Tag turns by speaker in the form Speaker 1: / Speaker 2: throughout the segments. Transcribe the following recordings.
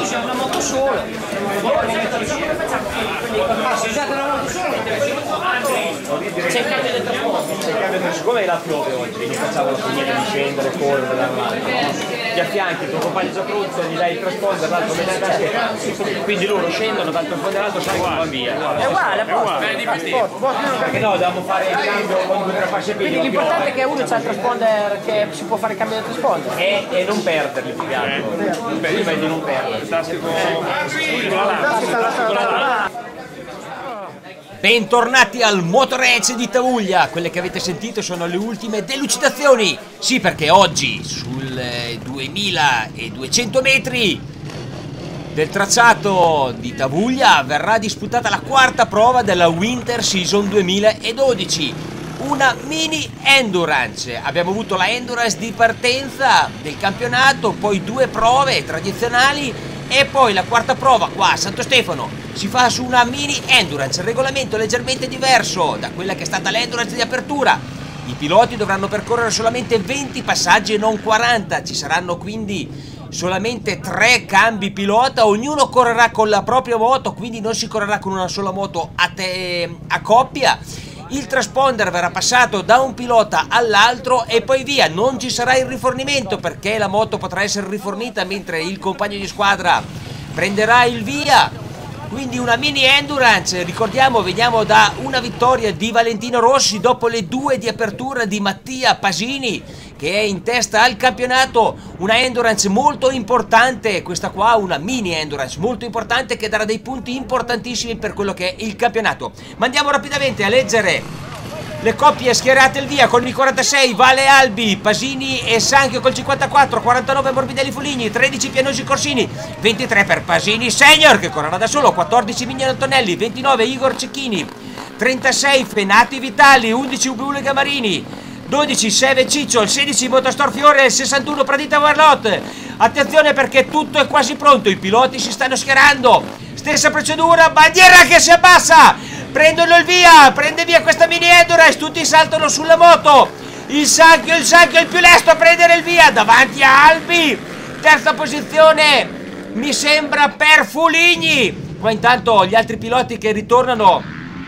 Speaker 1: c'è una moto sola. Scusate, una moto sola. C'è il cambio del trasporto.
Speaker 2: C'è il cambio del siccome la piove oggi, non facciamo la finita di scendere, correre dall'alto. Ti affianchi, il tuo compagno già pronto, gli dai il trasponder, l'altro mette in tasca, quindi loro scendono dal trasponder all'altro, sai che va via.
Speaker 1: È uguale,
Speaker 2: Perché no, dobbiamo fare il cambio con 2 o 3 fasce piedi.
Speaker 1: quindi l'importante è che uno c'ha il transponder, che si può fare il cambio del transponder.
Speaker 2: E non perderli più che altro. Prima di non perderli.
Speaker 3: Bentornati al Motorace di Tavuglia. Quelle che avete sentito sono le ultime delucidazioni. Sì, perché oggi sul 2200 metri del tracciato di Tavuglia verrà disputata la quarta prova della Winter Season 2012. Una mini endurance. Abbiamo avuto la endurance di partenza del campionato, poi 2 prove tradizionali e poi la quarta prova qua a Santo Stefano si fa su una mini endurance, regolamento leggermente diverso da quella che è stata l'endurance di apertura. I piloti dovranno percorrere solamente 20 passaggi e non 40, ci saranno quindi solamente 3 cambi pilota, ognuno correrà con la propria moto, quindi non si correrà con una sola moto a coppia. Il transponder verrà passato da un pilota all'altro e poi via, non ci sarà il rifornimento perché la moto potrà essere rifornita mentre il compagno di squadra prenderà il via. Quindi una mini endurance, ricordiamo, veniamo da una vittoria di Valentino Rossi dopo le 2 di apertura di Mattia Pasini, che è in testa al campionato. Una endurance molto importante, questa qua, una mini endurance molto importante che darà dei punti importantissimi per quello che è il campionato. Ma andiamo rapidamente a leggere le coppie schierate il via. Con il 46 Vale Albi, Pasini e Sanchio col 54, 49 Morbidelli Foligni, 13 Pianosi Corsini, 23 per Pasini Senior che correrà da solo, 14 Mignano Antonelli, 29 Igor Cecchini, 36 Fenati Vitali, 11 Ubulega Marini, 12 Seve Ciccio, il 16 Motostor Fiore, il 61 Pradita Warlot. Attenzione perché tutto è quasi pronto, i piloti si stanno schierando, stessa procedura, bandiera che si abbassa, prendono il via, prende via questa mini endurance, tutti saltano sulla moto, il Sanchio il più lesto a prendere il via, davanti a Albi, terza posizione mi sembra per Foligni. Qua intanto gli altri piloti che ritornano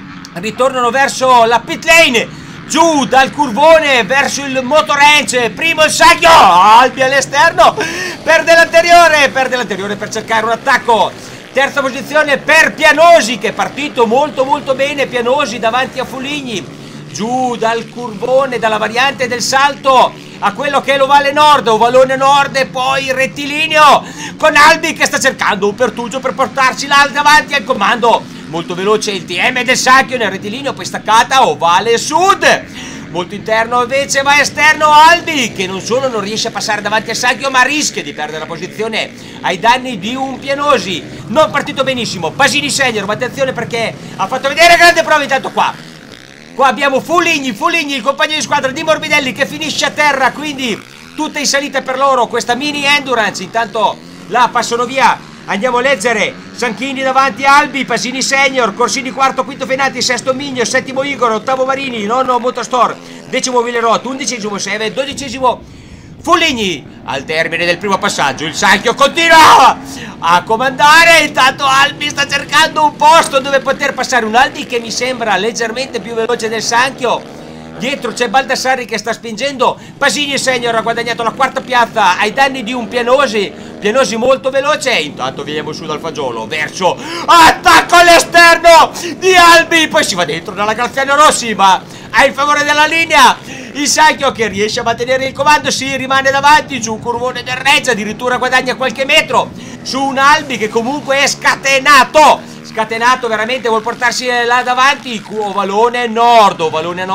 Speaker 3: verso la pit lane, giù dal curvone verso il motorange. Primo il Sanchio, Albi all'esterno, perde l'anteriore per cercare un attacco. Terza posizione per Pianosi che è partito molto bene, Pianosi davanti a Foligni, giù dal curvone, dalla variante del salto a quello che è l'ovale nord, ovalone nord e poi rettilineo con Albi che sta cercando un pertugio per portarci là davanti al comando. Molto veloce il TM del Sanchio nel rettilineo, poi staccata ovale sud, molto interno invece va esterno Albi che non solo non riesce a passare davanti al Sanchio ma rischia di perdere la posizione ai danni di un Pianosi. Non partito benissimo Pasini Senior, ma attenzione perché ha fatto vedere grande prova. Intanto qua abbiamo Foligni, il compagno di squadra di Morbidelli che finisce a terra, quindi tutte in salita per loro questa mini endurance. Intanto là passano via. Andiamo a leggere Sanchini davanti a Albi, Pasini Senior, Corsini quarto, quinto Fenati, sesto Migno, settimo Igor, ottavo Marini, nono Motostor, decimo Villerot, undicesimo Seve, dodicesimo Foligni. Al termine del primo passaggio il Sanchio continua a comandare, intanto Albi sta cercando un posto dove poter passare, un Albi che mi sembra leggermente più veloce del Sanchio. Dietro c'è Baldassarri che sta spingendo, Pasini Senior ha guadagnato la quarta piazza ai danni di un Pianosi molto veloce. Intanto veniamo su dal fagiolo verso attacco all'esterno di Albi, poi si va dentro dalla Graziano Rossi ma ha il favore della linea il Sanchio che riesce a mantenere il comando, si rimane davanti giù un curvone del Reggia, addirittura guadagna qualche metro su un Albi che comunque è scatenato veramente, vuol portarsi là davanti, ovalone nord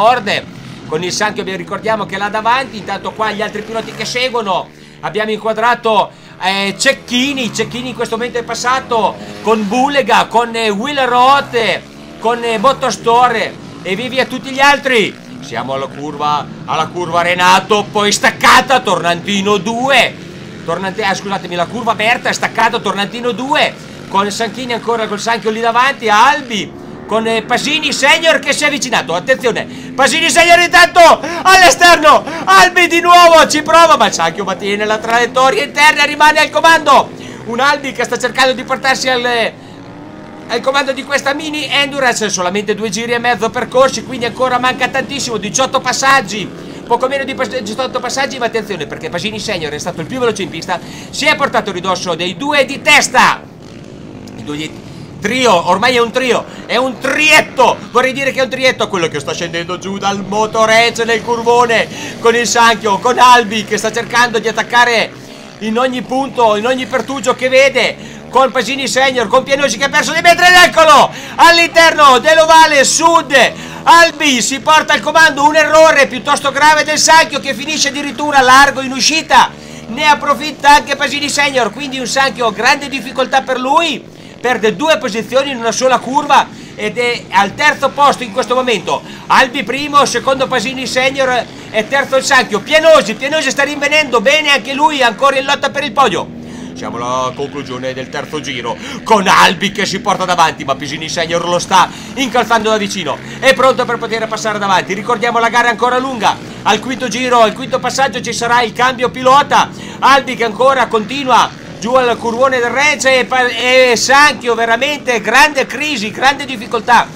Speaker 3: con il Sanchio. Ricordiamo che là davanti, intanto qua gli altri piloti che seguono, abbiamo inquadrato Cecchini in questo momento è passato con Bulega, con Willerot, con Motostore e via tutti gli altri. Siamo alla curva Renato, poi staccata Tornantino 2, scusatemi, la curva aperta, staccata Tornantino 2 con Sanchini ancora col Sanchio lì davanti a Albi, con Pasini Senior che si è avvicinato. Attenzione, Pasini Senior intanto all'esterno, Albi di nuovo ci prova ma Sanchio mantiene la traiettoria interna, rimane al comando. un Albi che sta cercando di portarsi al comando di questa mini endurance. Solamente 2 giri e mezzo percorsi, quindi ancora manca tantissimo, 18 passaggi, poco meno di 18 passaggi, ma attenzione perché Pasini Senior è stato il più veloce in pista, si è portato a ridosso dei 2 di testa, i 2 di trio, ormai è un trio, è un trietto, vorrei dire che è un trietto quello che sta scendendo giù dal motoregge nel curvone con il Sanchio, con Albi che sta cercando di attaccare in ogni punto, in ogni pertugio che vede, con Pasini Senior, con Pianosi che ha perso dei metri, ed eccolo all'interno dell'ovale sud. Albi si porta al comando, un errore piuttosto grave del Sanchio che finisce addirittura largo in uscita, ne approfitta anche Pasini Senior, quindi un Sanchio grande difficoltà per lui, perde 2 posizioni in una sola curva ed è al terzo posto in questo momento. Albi primo, secondo Pasini Senior e terzo il Sanchio. Pianosi sta rinvenendo bene anche lui, ancora in lotta per il podio. Siamo alla conclusione del terzo giro con Albi che si porta davanti, ma Pasini Senior lo sta incalzando da vicino, è pronto per poter passare davanti. Ricordiamo la gara è ancora lunga, al quinto giro, al quinto passaggio ci sarà il cambio pilota. Albi che ancora continua giù al curvone del Regge e Sanchio veramente grande crisi, grande difficoltà,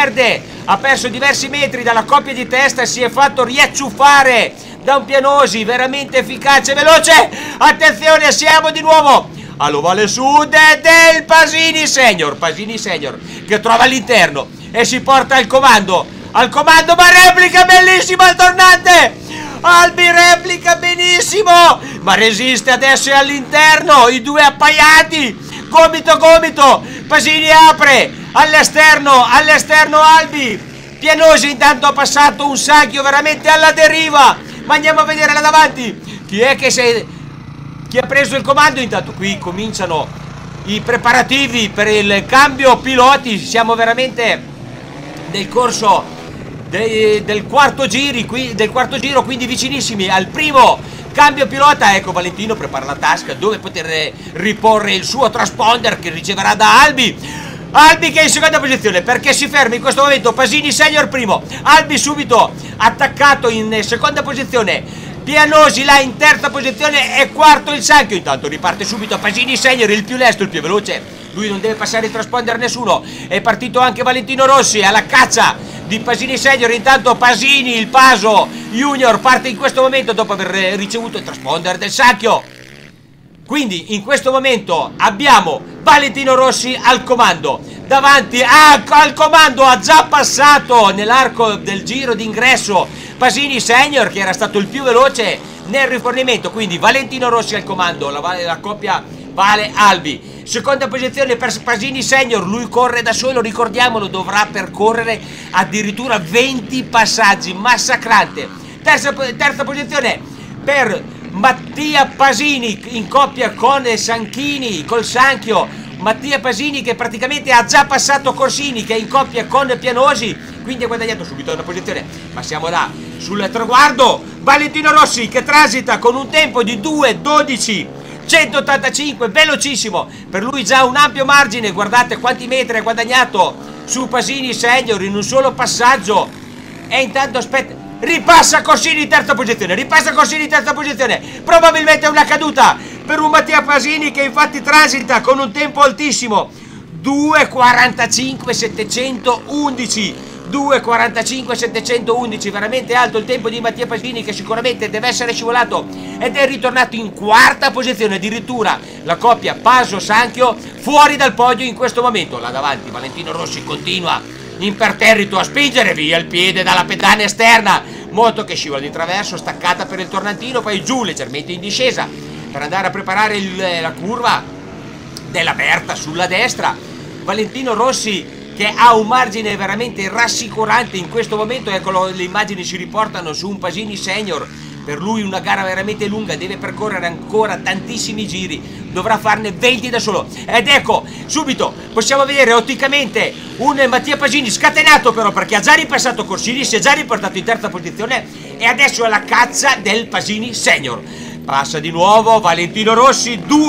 Speaker 3: ha perso diversi metri dalla coppia di testa e si è fatto riacciuffare da un Pianosi veramente efficace e veloce. Attenzione, siamo di nuovo all'ovale sud del Pasini Senior che trova all'interno e si porta al comando, ma replica bellissimo il tornante. Albi replica benissimo, ma resiste adesso all'interno, i 2 appaiati, gomito, Pasini apre all'esterno Albi, Pianosi intanto ha passato un Sanchio veramente alla deriva, ma andiamo a vedere là davanti chi è chi ha preso il comando. Intanto qui cominciano i preparativi per il cambio piloti, siamo veramente nel corso del quarto giro, quindi vicinissimi al primo cambio pilota. Ecco Valentino prepara la tasca dove poter riporre il suo transponder che riceverà da Albi che è in seconda posizione perché si ferma in questo momento Pasini Senior primo, Albi subito attaccato in seconda posizione, Pianosi là in terza posizione e quarto il Sanchio. Intanto riparte subito Pasini Senior, il più lesto, il più veloce, lui non deve passare il transponder nessuno. È partito anche Valentino Rossi alla caccia di Pasini Senior. Intanto Pasini, il Paso Junior, parte in questo momento dopo aver ricevuto il transponder del Sanchio. Quindi in questo momento abbiamo Valentino Rossi al comando, davanti al comando ha già passato nell'arco del giro d'ingresso Pasini Senior che era stato il più veloce nel rifornimento, quindi Valentino Rossi al comando, la coppia Vale Albi. Seconda posizione per Pasini Senior, lui corre da solo, ricordiamolo, dovrà percorrere addirittura 20 passaggi, massacrante. Terza posizione per Mattia Pasini in coppia con Sanchini, col Sanchio. Mattia Pasini che praticamente ha già passato Corsini che è in coppia con Pianosi, quindi ha guadagnato subito una posizione, ma siamo là sul traguardo. Valentino Rossi che transita con un tempo di 2:12.185, velocissimo, per lui già un ampio margine. Guardate quanti metri ha guadagnato su Pasini Senior in un solo passaggio. E intanto ripassa Corsini in terza posizione, probabilmente è una caduta per un Mattia Pasini che infatti transita con un tempo altissimo, 2:45.711, veramente alto il tempo di Mattia Pasini che sicuramente deve essere scivolato ed è ritornato in quarta posizione. Addirittura la coppia Paso-Sanchio fuori dal podio in questo momento. Là davanti Valentino Rossi continua imperterrito a spingere via il piede dalla pedana esterna, moto che scivola di traverso, staccata per il tornantino, poi giù leggermente in discesa per andare a preparare la curva della Berta sulla destra. Valentino Rossi che ha un margine veramente rassicurante in questo momento. Eccolo, le immagini si riportano su un Pasini Senior, per lui una gara veramente lunga, deve percorrere ancora tantissimi giri, dovrà farne 20 da solo. Ed ecco, subito possiamo vedere otticamente un Mattia Pasini scatenato però, perché ha già ripassato Corsini, si è già riportato in terza posizione e adesso è alla caccia del Pasini Senior. Passa di nuovo Valentino Rossi, 2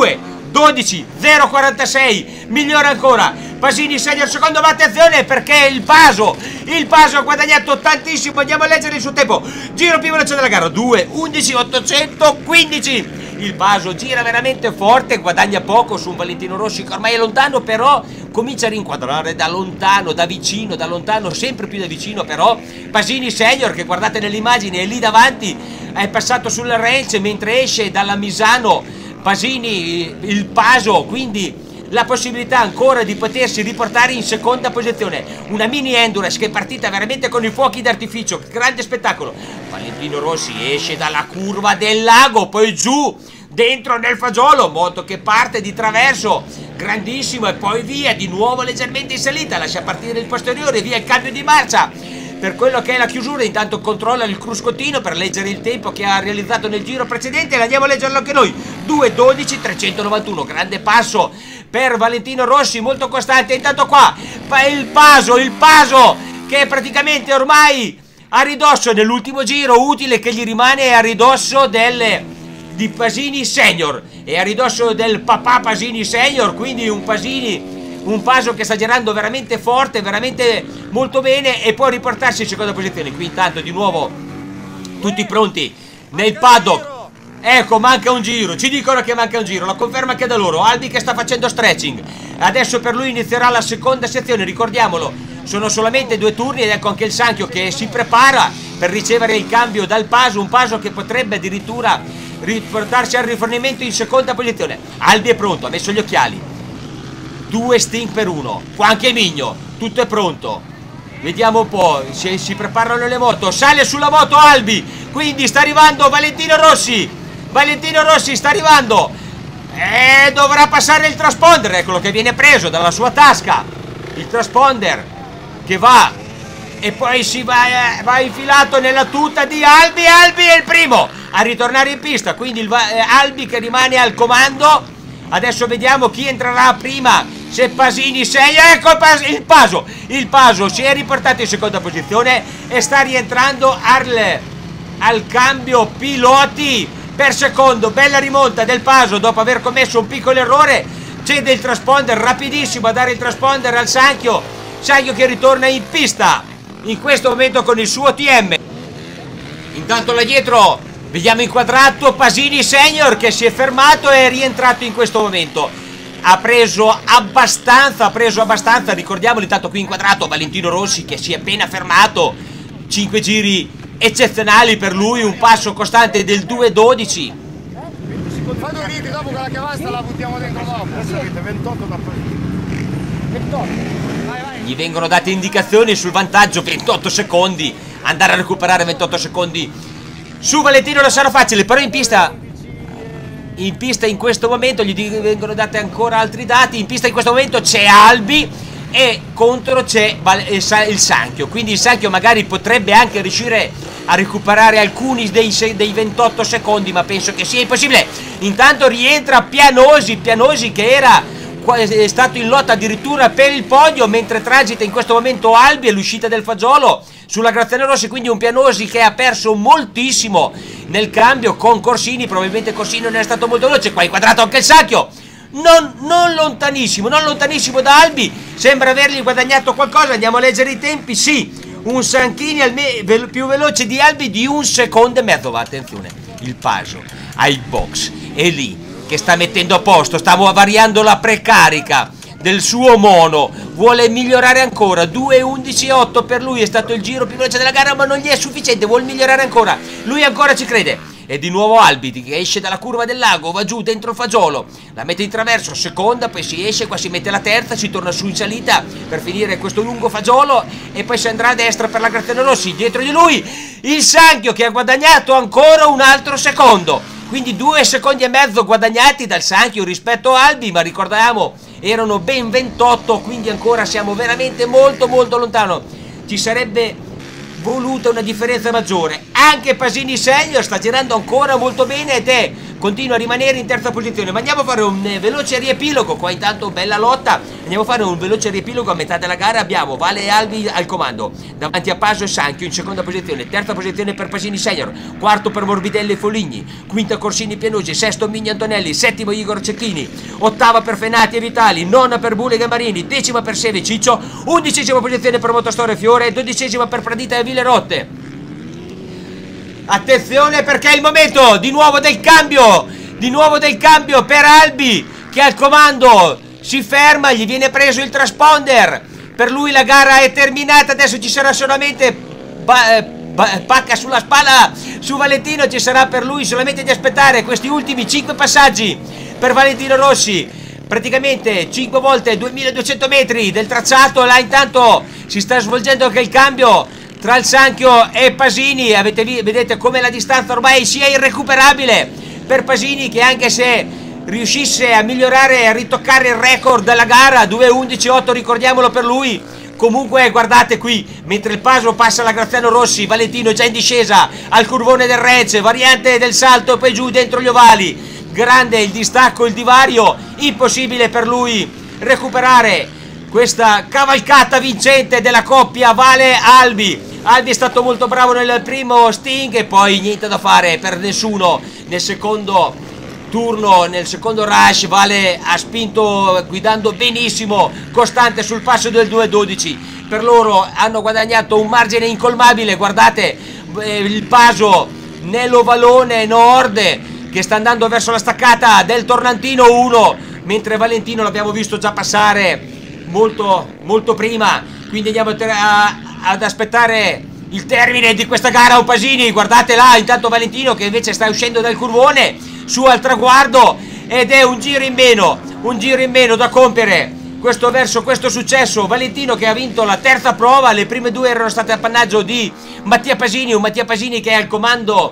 Speaker 3: 12, 0,46, migliore ancora, Pasini segna il secondo, ma attenzione perché il Paso ha guadagnato tantissimo, andiamo a leggere il suo tempo, giro più veloce della gara, 2, 11, 815, il Paso gira veramente forte, guadagna poco su un Valentino Rossi che ormai è lontano, però comincia a rinquadrare da lontano, da vicino, da lontano, sempre più da vicino, però Pasini Senior, che guardate nelle immagini è lì davanti, è passato sul range mentre esce dalla Misano Pasini, il Paso, quindi la possibilità ancora di potersi riportare in seconda posizione. Una mini endurance che è partita veramente con i fuochi d'artificio, grande spettacolo. Valentino Rossi esce dalla curva del lago, poi giù dentro nel fagiolo, moto che parte di traverso, grandissimo, e poi via di nuovo leggermente in salita, lascia partire il posteriore, via il cambio di marcia per quello che è la chiusura. Intanto controlla il cruscottino per leggere il tempo che ha realizzato nel giro precedente e andiamo a leggerlo anche noi. 2:12, 391, grande passo per Valentino Rossi, molto costante. Intanto qua il Paso che praticamente ormai a ridosso nell'ultimo giro, utile che gli rimane a ridosso di Pasini Senior e a ridosso del papà Pasini Senior, quindi un Paso che sta girando veramente forte, veramente molto bene e può riportarsi in seconda posizione. Qui intanto di nuovo tutti pronti nel paddock. Ecco, manca un giro, ci dicono che manca un giro, la conferma anche da loro. Albi che sta facendo stretching, adesso per lui inizierà la seconda sezione, ricordiamolo, sono solamente 2 turni ed ecco anche il Sanchio che si prepara per ricevere il cambio dal Paso, un Paso che potrebbe addirittura riportarsi al rifornimento in seconda posizione. Albi è pronto, ha messo gli occhiali, 2 Sting per 1, qua anche Migno, tutto è pronto, vediamo un po', si preparano le moto, sale sulla moto Albi, quindi sta arrivando Valentino Rossi sta arrivando e dovrà passare il transponder, eccolo che viene preso dalla sua tasca, il transponder che va e poi si va infilato nella tuta di Albi è il primo a ritornare in pista, quindi Albi che rimane al comando. Adesso vediamo chi entrerà prima, se Pasini sei, ecco il Paso si è riportato in seconda posizione e sta rientrando al cambio piloti per secondo. Bella rimonta del Paso dopo aver commesso un piccolo errore, cede il transponder rapidissimo a dare il transponder al Sanchio che ritorna in pista in questo momento con il suo TM. Intanto là dietro vediamo inquadrato Pasini Senior che si è fermato e è rientrato in questo momento, ha preso abbastanza, ricordiamolo. Intanto qui inquadrato Valentino Rossi che si è appena fermato, 5 giri eccezionali per lui, un passo costante del 2:12.
Speaker 4: Fai 2 giri dopo che la cavasta la buttiamo dentro dopo. 28 da 28. Vai.
Speaker 3: Gli vengono date indicazioni sul vantaggio, 28 secondi, andare a recuperare 28 secondi su Valentino non sarà facile, però in pista in questo momento gli vengono date ancora altri dati. In pista in questo momento c'è Albi e contro c'è il Sanchio, quindi il Sanchio magari potrebbe anche riuscire a recuperare alcuni dei 28 secondi, ma penso che sia impossibile. Intanto rientra Pianosi che è stato in lotta addirittura per il podio, mentre transita in questo momento Albi all'uscita del fagiolo sulla Graziano Rossi, quindi un Pianosi che ha perso moltissimo nel cambio con Corsini, probabilmente Corsini non è stato molto veloce. Qua inquadrato anche il Sanchio, non lontanissimo da Albi, sembra avergli guadagnato qualcosa. Andiamo a leggere i tempi, sì, un Sanchini più veloce di Albi di 1,5 secondi, ma attenzione, il Paso ai box è lì che sta mettendo a posto, stavo variando la precarica del suo mono, vuole migliorare ancora. 2:11,8 per lui è stato il giro più veloce della gara, ma non gli è sufficiente, vuole migliorare ancora, lui ancora ci crede. E di nuovo Albi che esce dalla curva del lago, va giù dentro il fagiolo, la mette in traverso, seconda, poi si esce, qua si mette la terza, si torna su in salita per finire questo lungo fagiolo e poi si andrà a destra per la Graziano Rossi. Dietro di lui il Sanchio che ha guadagnato ancora un altro secondo, quindi 2,5 secondi guadagnati dal Sanchio rispetto a Albi, ma ricordiamo erano ben 28, quindi ancora siamo veramente molto lontano. Ci sarebbe voluta una differenza maggiore. Anche Pasini Senior sta girando ancora molto bene ed continua a rimanere in terza posizione. Ma andiamo a fare un veloce riepilogo. Qua intanto bella lotta. Andiamo a fare un veloce riepilogo. A metà della gara abbiamo Vale e Albi al comando, davanti a Paso e Sanchio in seconda posizione, terza posizione per Pasini Senior, quarto per Morbidelli e Foligni, quinta Corsini Pianosi, sesto Migni Antonelli, settimo Igor Cecchini, ottava per Fenati e Vitali, nona per Bule Gambarini, decima per Seve Ciccio, undicesima posizione per Motostore Fiore, dodicesima per Pradita e Villerotte. Attenzione perché è il momento di nuovo del cambio per Albi che al comando si ferma, gli viene preso il transponder, per lui la gara è terminata, adesso ci sarà solamente pacca sulla spalla su Valentino, ci sarà per lui solamente di aspettare questi ultimi 5 passaggi per Valentino Rossi, praticamente 5 volte 2200 metri del tracciato. Là intanto si sta svolgendo anche il cambio tra il Sanchio e Pasini. Vedete come la distanza ormai sia irrecuperabile per Pasini, che anche se riuscisse a migliorare e a ritoccare il record della gara 2:11.8, ricordiamolo per lui, comunque guardate qui, mentre il Paso passa la Graziano Rossi, Valentino già in discesa al curvone del Rec, variante del salto e poi giù dentro gli ovali, grande il distacco, il divario, impossibile per lui recuperare questa cavalcata vincente della coppia Vale-Albi. Albi è stato molto bravo nel primo sting e poi niente da fare per nessuno nel secondo turno, nel secondo rush. Vale ha spinto guidando benissimo, costante sul passo del 2:12. Per loro hanno guadagnato un margine incolmabile. Guardate il Paso nell'ovalone nord che sta andando verso la staccata del Tornantino 1, mentre Valentino l'abbiamo visto già passare molto prima, quindi andiamo ad aspettare il termine di questa gara. Pasini, guardate là intanto Valentino che invece sta uscendo dal curvone su al traguardo, ed è un giro in meno da compiere verso questo successo. Valentino che ha vinto la terza prova, le prime due erano state appannaggio di Mattia Pasini, un Mattia Pasini che è al comando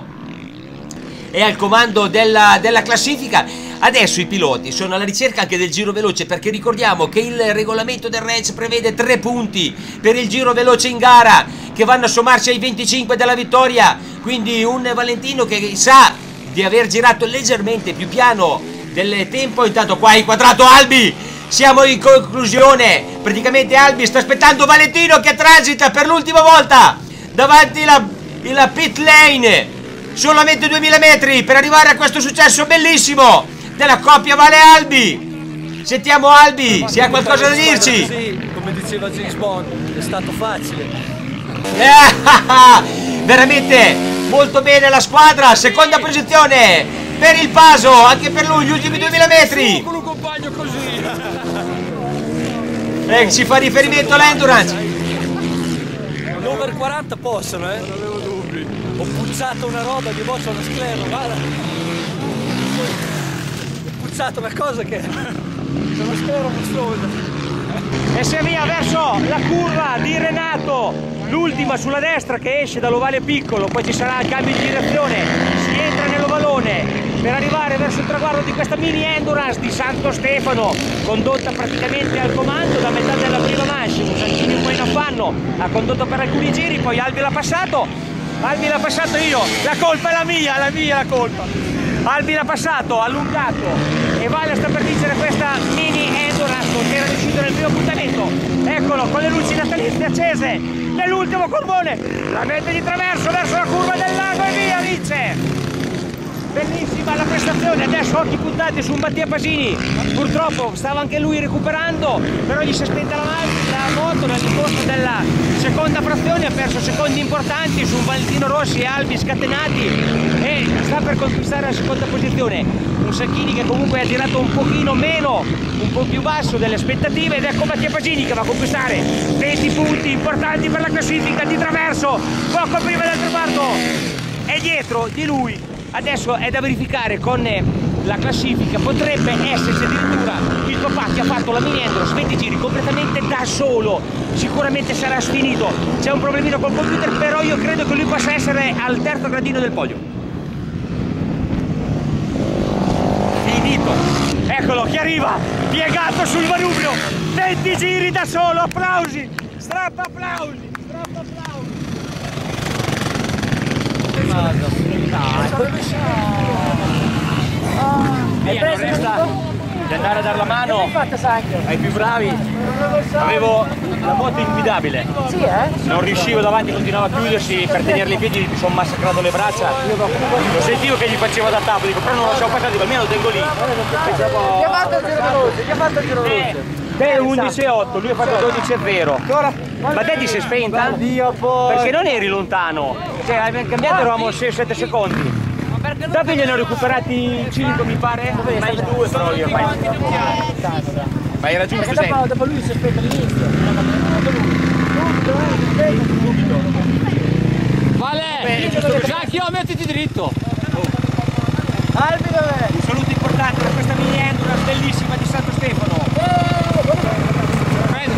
Speaker 3: della classifica. Adesso i piloti sono alla ricerca anche del giro veloce, perché ricordiamo che il regolamento del Rec prevede 3 punti per il giro veloce in gara che vanno a sommarsi ai 25 della vittoria, quindi un Valentino che sa di aver girato leggermente più piano del tempo. Intanto qua inquadrato Albi, siamo in conclusione, praticamente Albi sta aspettando Valentino che transita per l'ultima volta davanti la pit lane, solamente 2000 metri per arrivare a questo successo bellissimo della coppia Vale-Albi. Sentiamo Albi se ha qualcosa da dirci.
Speaker 5: Così, come diceva James Bond, è stato facile.
Speaker 3: Veramente molto bene la squadra, seconda posizione per il Paso, anche per lui gli ultimi 2000 metri.
Speaker 5: Con un compagno così.
Speaker 3: Si fa riferimento all'endurance.
Speaker 5: L'over 40 possono, non avevo dubbi. Ho puzzato una roba di boccia una sclera, guarda. Ho puzzato una cosa che c'è una sclera mostruosa.
Speaker 1: E si avvia verso la curva di Renato, l'ultima sulla destra che esce dall'ovale piccolo, poi ci sarà il cambio di direzione, si entra nell'ovalone per arrivare verso il traguardo di questa mini endurance di Santo Stefano, condotta praticamente al comando da metà della prima manche. Sanchini un po' in affanno, ha condotto per alcuni giri, poi Albi l'ha passato io, la colpa è la mia la colpa. Albi l'ha passato, allungato, e Vale sta per vincere questa mini endurance che era riuscito nel primo appuntamento. Eccolo con le luci natalizie accese nell'ultimo curvone, la mette di traverso verso la curva del lago e via, vince. Bellissima la prestazione, adesso occhi puntati su Mattia Pasini, purtroppo stava anche lui recuperando, però gli si è spenta la moto nel corso della seconda frazione, ha perso secondi importanti su Valentino Rossi e Albi scatenati e sta per conquistare la seconda posizione. Un Sanchini che comunque ha girato un pochino meno, un po' più basso delle aspettative, ed ecco Mattia Pasini che va a conquistare 20 punti importanti per la classifica di traverso, poco prima del traguardo, e dietro di lui adesso è da verificare con la classifica, potrebbe esserci addirittura il papà che ha fatto la mini endurance 20 giri completamente da solo, sicuramente sarà sfinito, c'è un problemino col computer, però io credo che lui possa essere al terzo gradino del podio. Finito, eccolo che arriva piegato sul manubrio, 20 giri da solo, applausi, strappa applausi. Hai preso di andare a dare la mano ai più bravi. Avevo la moto inguidabile.
Speaker 6: Sì,
Speaker 1: Non riuscivo davanti, continuava a chiudersi, per tenerli in piedi mi sono massacrato le braccia. Lo sentivo che gli facevo da tappo, dico però non lo lasciavo passare, dico almeno lo tengo lì.
Speaker 6: Chi ha fatto il giro veloce? Chi ha fatto il giro veloce?
Speaker 1: Te 11,8, lui ha fatto 12,0. Ma te ti sei spenta? Perché non eri lontano. Cioè, abbiamo cambiato, eravamo 6-7 secondi. Dopo gliene ho recuperati 5 mi pare, ma il 2 però io fai. Ma era giusto sempre.
Speaker 6: Dopo lui si aspetta all'inizio.
Speaker 5: Vale! Giacchio, mettiti dritto!
Speaker 6: Albi dov'è?
Speaker 1: Un saluto importante per questa mini endurance bellissima di Santo Stefano.
Speaker 5: Prendi!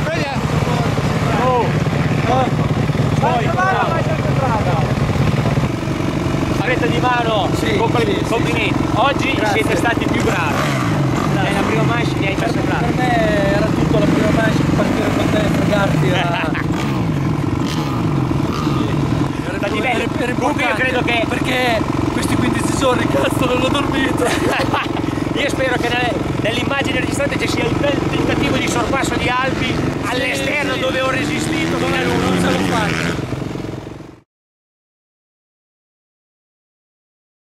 Speaker 1: Stretta di mano, complimenti. Oggi siete stati più bravi. È la prima manche ne hai massacrato.
Speaker 5: Per me era tutto la prima manche, partire con te e fregarti
Speaker 1: Stati bene. Comunque io credo che...
Speaker 5: Perché questi 15 giorni, cazzo, non ho dormito!
Speaker 1: Io spero che nell'immagine registrata ci sia il bel tentativo di